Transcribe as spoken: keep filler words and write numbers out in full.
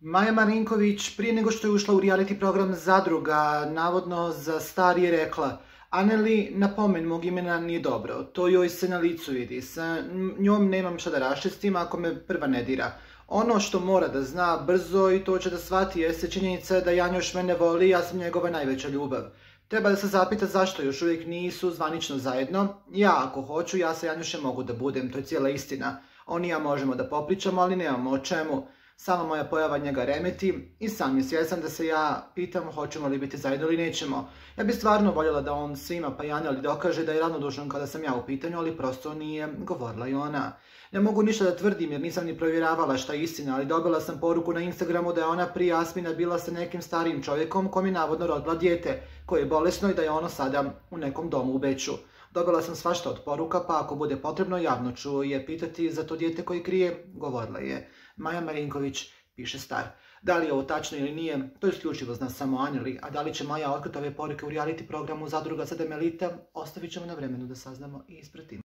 Maja Marinković prije nego što je ušla u reality program Zadruga, navodno za star, je rekla: Aneli, napomen mog imena nije dobro, to joj se na licu vidi, sa njom nemam šta da raščistim ako me prva ne dira. Ono što mora da zna brzo i to će da shvati jeste činjenica da Janjoš mene voli, ja sam njegova najveća ljubav. Treba da se zapita zašto još uvijek nisu zvanično zajedno. Ja ako hoću, ja sa Janjošem mogu da budem, to je cijela istina. On i ja možemo da popričamo, ali nemamo o čemu. Sama moja pojava njega remeti i sam je svjestan da se ja pitam hoćemo li biti zajedno ili nećemo. Ja bi stvarno voljela da on svima pa i Aneli dokaže da je ravnodušan kada sam ja u pitanju, ali prosto nije, govorila i ona. Ne mogu ništa da tvrdim jer nisam ni provjeravala šta je istina, ali dobila sam poruku na Instagramu da je ona prije Jasmina bila sa nekim starijim čovjekom kom je navodno rodila dijete, koje je bolesno i da je ono sada u nekom domu u Beču. Dobila sam svašta od poruka, pa ako bude potrebno javno ću je pitati za to dijete koje krije, govorila je. Maja Marinković, piše Star. Da li je ovo tačno ili nije, to isključivo zna samo Aneli, a da li će Maja otkriti ove poruke u reality programu Zadruga sedam elita, ostavit ćemo na vremenu da saznamo i ispratimo.